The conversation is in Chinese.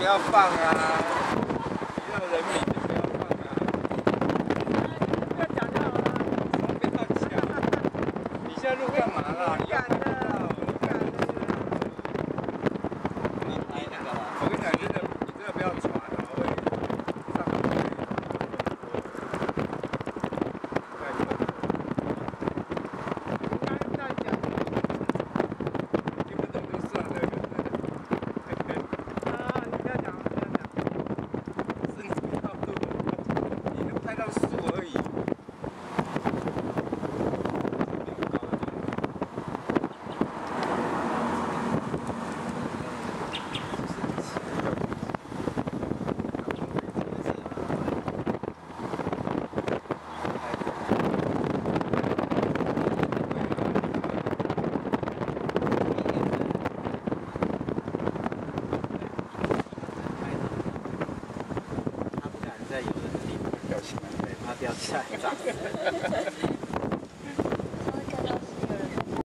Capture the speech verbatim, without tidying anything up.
要放啊！你要人民就不要放啊！ 不要讲就好了。 不要讲！你现在录干嘛啦？你敢的，敢的。 你你那个，我跟你讲，真的，你真的不要传啊！会上听不懂就算了。 啊，你不要讲，不要讲。 是你不要录，你能拍到树而已。 在有人的地方掉下来，对，它掉下来砸死。